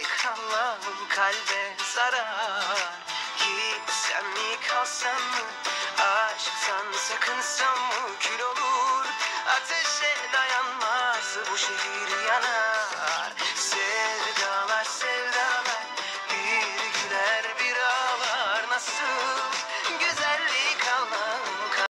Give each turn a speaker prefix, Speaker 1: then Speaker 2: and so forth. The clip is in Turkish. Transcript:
Speaker 1: Allah'ım kalbe zarar. Gitsem mi kalsam mı? Aşktan sakınsam mı? Kül olur ateşe dayanmaz. Bu şehir yanar. Sevdalar